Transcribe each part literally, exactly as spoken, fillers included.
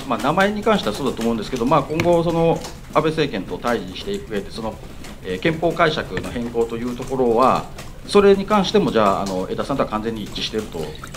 まあ、名前に関してはそうだと思うんですけど、まあ、今後その安倍政権と対峙していく上でその、えー、憲法解釈の変更というところはそれに関してもじゃあ、あの江田さんとは完全に一致していると。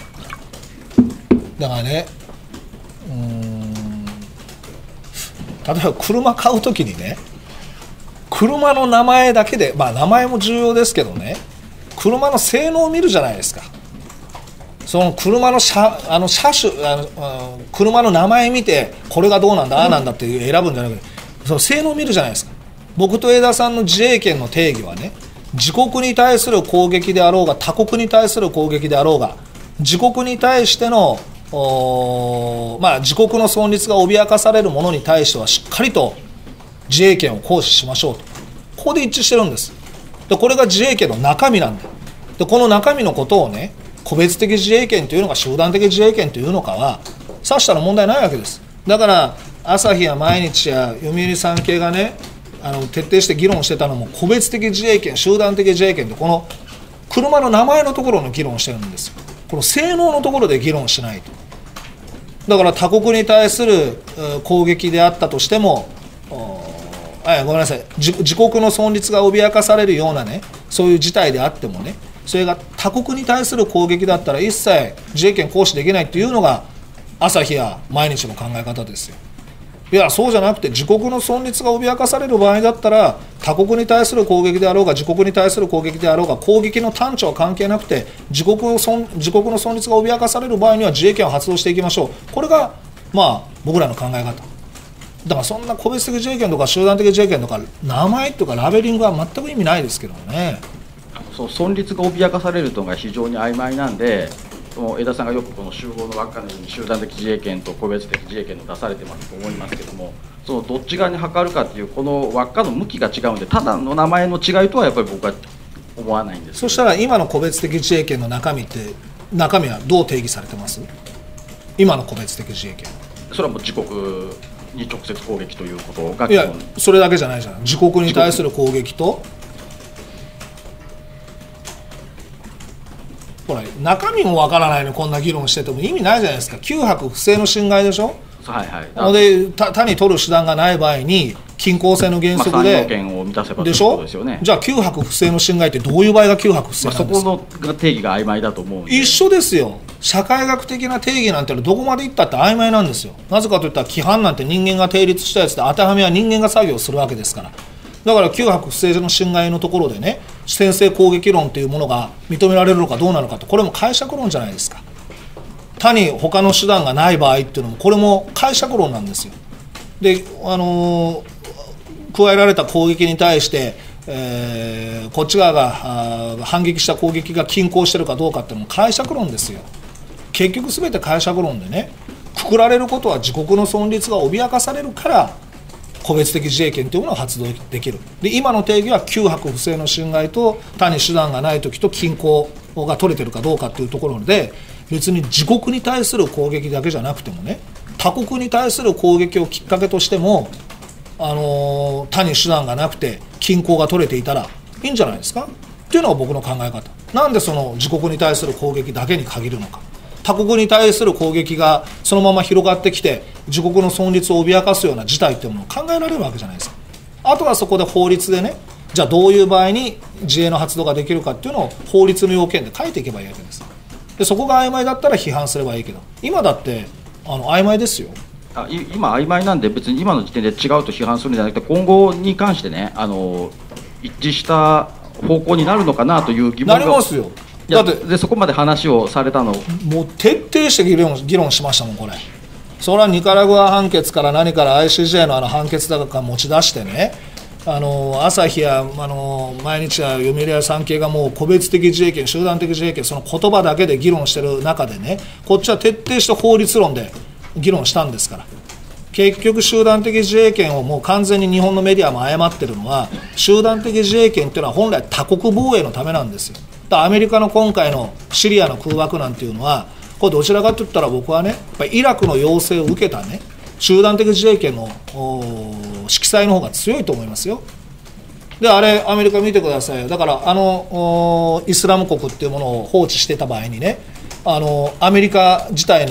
だからね、うーん、例えば車買うときにね、車の名前だけで、まあ名前も重要ですけどね、車の性能を見るじゃないですか。その車の 車, あの車種あの車の名前見てこれがどうなんだああなんだっていう選ぶんじゃなくて、その性能を見るじゃないですか。僕と江田さんの自衛権の定義はね、自国に対する攻撃であろうが他国に対する攻撃であろうが、自国に対してのまあ、自国の存立が脅かされるものに対してはしっかりと自衛権を行使しましょうと、ここで一致してるんです。でこれが自衛権の中身なんだ。でこの中身のことをね、個別的自衛権というのか集団的自衛権というのかはさしたら問題ないわけです。だから朝日や毎日や読売産経がね、あの徹底して議論してたのも個別的自衛権集団的自衛権ってこの車の名前のところの議論してるんですよ。この性能のところで議論しないと。だから他国に対する攻撃であったとしても、あごめんなさい 自, 自国の存立が脅かされるようなね、そういう事態であってもね、それが他国に対する攻撃だったら一切自衛権行使できないっていうのが朝日や毎日の考え方ですよ。いやそうじゃなくて、自国の存立が脅かされる場合だったら他国に対する攻撃であろうが自国に対する攻撃であろうが攻撃の端緒は関係なくて、自国の存自国の存立が脅かされる場合には自衛権を発動していきましょう。これがまあ僕らの考え方だから、そんな個別的自衛権とか集団的自衛権とか名前とかラベリングは全く意味ないですけどね。 そう存立が脅かされるというのが非常に曖昧なんで、その江田さんがよくこの集合の輪っかのように集団的自衛権と個別的自衛権を出されてますと思いますけども、そのどっち側に測るかっていうこの輪っかの向きが違うんで、ただの名前の違いとはやっぱり僕は思わないんです。 そしたら今の個別的自衛権の中身って中身はどう定義されてます？今の個別的自衛権、 それはもう自国に直接攻撃ということが、 いやそれだけじゃないじゃん。自国に対する攻撃とほら中身もわからないのにこんな議論してても意味ないじゃないですか。きゅうはく不正の侵害でしょ。 はいはい、 で他に取る手段がない場合に均衡性の原則で、 まあ、さん要件を満たせばということですよね。 じゃあきゅうはく不正の侵害ってどういう場合がきゅうはく不正なんですか。 まあ、そこの定義が曖昧だと思うんで。 一緒ですよ。社会学的な定義なんてどこまでいったって曖昧なんですよ。なぜかといったら規範なんて人間が定立したやつで当てはめは人間が作業するわけですから。だからきゅうはく不正の侵害のところでね、先制攻撃論というものが認められるのかどうなのかと、これも解釈論じゃないですか。他に他の手段がない場合っていうのもこれも解釈論なんですよ。で、あのー、加えられた攻撃に対して、えー、こっち側が反撃した攻撃が均衡してるかどうかっていうのも解釈論ですよ。結局全て解釈論でね、くくられることは自国の存立が脅かされるから個別的自衛権というものを発動できる。で今の定義はきゅうはく不正の侵害と他に手段がないときと均衡が取れてるかどうかというところで、別に自国に対する攻撃だけじゃなくてもね、他国に対する攻撃をきっかけとしても、あのー、他に手段がなくて均衡が取れていたらいいんじゃないですかっていうのが僕の考え方。なんでその自国に対する攻撃だけに限るのか。他国に対する攻撃がそのまま広がってきて自国の存立を脅かすような事態というものを考えられるわけじゃないですか。あとはそこで法律でね、じゃあどういう場合に自衛の発動ができるかっていうのを法律の要件で書いていけばいいわけです。でそこが曖昧だったら批判すればいいけど、今だってあの曖昧ですよ。 あ今曖昧なんで別に今の時点で違うと批判するんじゃなくて、今後に関してね、あの一致した方向になるのかなという疑問が。 なりますよ。 だってでそこまで話をされたのもう徹底して議論、議論しましたもんこれ。それはニカラグア判決から何から アイシージェー のあの判決だか持ち出してね、あの朝日やあの毎日や読売や産経がもう個別的自衛権集団的自衛権その言葉だけで議論してる中でね、こっちは徹底して法律論で議論したんですから。結局集団的自衛権をもう完全に日本のメディアも誤ってるのは、集団的自衛権っていうのは本来他国防衛のためなんですよ。アメリカの今回のシリアの空爆なんていうのは、これどちらかといったら僕はね、やっぱりイラクの要請を受けたね、集団的自衛権の色彩の方が強いと思いますよ。で、あれアメリカ見てくださいよ。だからあのイスラム国っていうものを放置してた場合にね、あのアメリカ自体の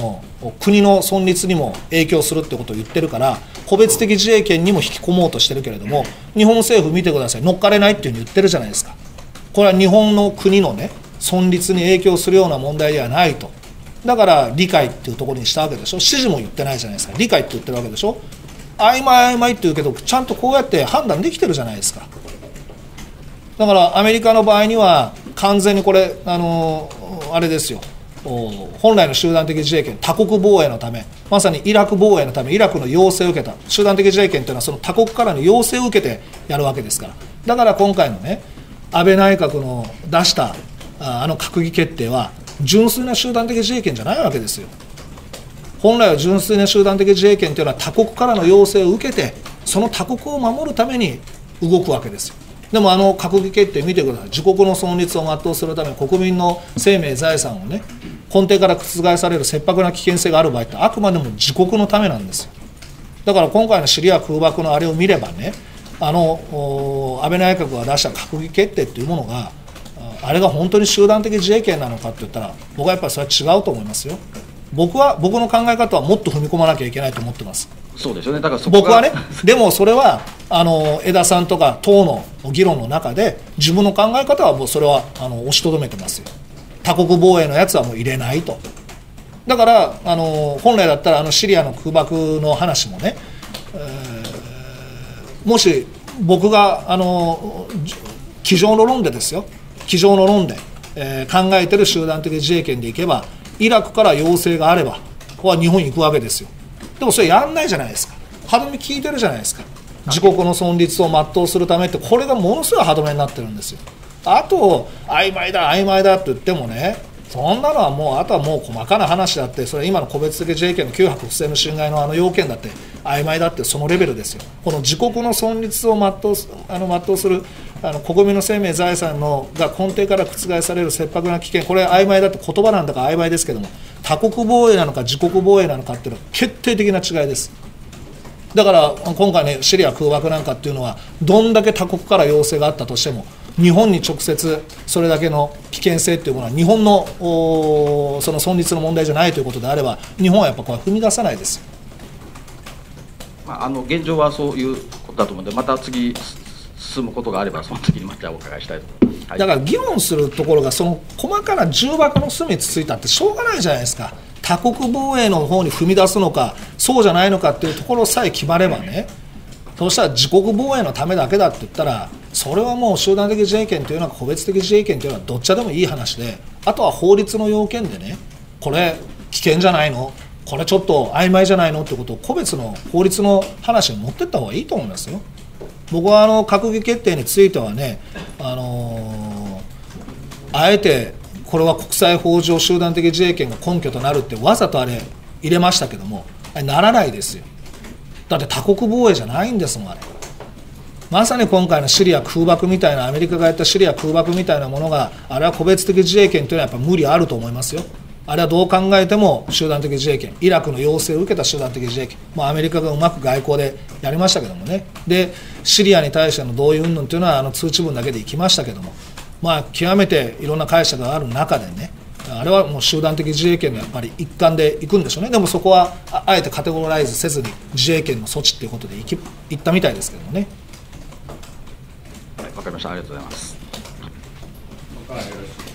国の存立にも影響するってことを言ってるから、個別的自衛権にも引き込もうとしてるけれども、日本政府見てください、乗っかれないっていうふうに言ってるじゃないですか。これは日本の国のね存立に影響するような問題ではないと。だから理解っていうところにしたわけでしょ。支持も言ってないじゃないですか。理解って言ってるわけでしょ。曖昧曖昧って言うけど、ちゃんとこうやって判断できてるじゃないですか。だからアメリカの場合には完全にこれあのあれですよ、本来の集団的自衛権、他国防衛のため、まさにイラク防衛のためイラクの要請を受けた集団的自衛権というのは、その他国からの要請を受けてやるわけですから。だから今回のね安倍内閣の出したあの閣議決定は純粋な集団的自衛権じゃないわけですよ。本来は純粋な集団的自衛権というのは他国からの要請を受けて、その他国を守るために動くわけですよ。でもあの閣議決定見てください。自国の存立を全うするため、国民の生命財産をね根底から覆される切迫な危険性がある場合って、あくまでも自国のためなんですよ。だから今回のシリア空爆のあれを見ればね、あの安倍内閣が出した閣議決定というものが、あれが本当に集団的自衛権なのかって言ったら、僕はやっぱりそれは違うと思いますよ。僕は僕の考え方はもっと踏み込まなきゃいけないと思ってます。 そうですよね。だからそこが僕はね、でもそれはあの江田さんとか党の議論の中で、自分の考え方はもうそれはあの押しとどめてますよ。他国防衛のやつはもう入れないと。だからあの本来だったらあのシリアの空爆の話もね、えー、もし僕があの机上の論でですよ、机上の論で、えー、考えてる集団的自衛権でいけば、イラクから要請があればここは日本に行くわけですよ。でもそれやんないじゃないですか。歯止め聞いてるじゃないですか。自国の存立を全うするためって、これがものすごい歯止めになってるんですよ。あと曖昧だ曖昧だって言ってもね、そんなのはもうあとはもう細かな話だって、それ今の個別的自衛権の旧泊不正の侵害のあの要件だって曖昧だって、そのレベルですよ。この自国の存立を全うすあの全うするあの国民の生命財産のが根底から覆される切迫な危険、これ曖昧だって言葉なんだから曖昧ですけども、他国防衛なのか自国防衛なのかっていうのは決定的な違いです。だから今回ねシリア空爆なんかっていうのは、どんだけ他国から要請があったとしても、日本に直接それだけの危険性っていうものは日本のその存立の問題じゃないということであれば、日本はやっぱこれ踏み出さないですよ。 まあ、あの現状はそういうことだと思うので、また次進むことがあればその時にまたお伺いしたいと思います。はい、 だから議論するところが、その細かな重箱の隅つついたってしょうがないじゃないですか。他国防衛の方に踏み出すのかそうじゃないのかっていうところさえ決まればね、そうしたら自国防衛のためだけだって言ったら、それはもう集団的自衛権というのは個別的自衛権というのはどっちでもいい話で、あとは法律の要件でね、これ危険じゃないの、これちょっと曖昧じゃないのってことを個別の法律の話に持っていった方がいいと思いますよ。僕はあの閣議決定についてはね、あのー、あえてこれは国際法上集団的自衛権が根拠となるってわざとあれ入れましたけども、あれならないですよ。だって他国防衛じゃないんですもん。あれまさに今回のシリア空爆みたいな、アメリカがやったシリア空爆みたいなものが、あれは個別的自衛権というのはやっぱ無理あると思いますよ。あれはどう考えても集団的自衛権、イラクの要請を受けた集団的自衛権、まあ、アメリカがうまく外交でやりましたけどもね。でシリアに対しての同意云々というのはあの通知文だけでいきましたけども、まあ、極めていろんな解釈がある中でね、あれはもう集団的自衛権のやっぱり一環でいくんでしょうね。でもそこはあえてカテゴライズせずに自衛権の措置ということでいきいったみたいですけどもね。 はい、わかりました。ありがとうございます。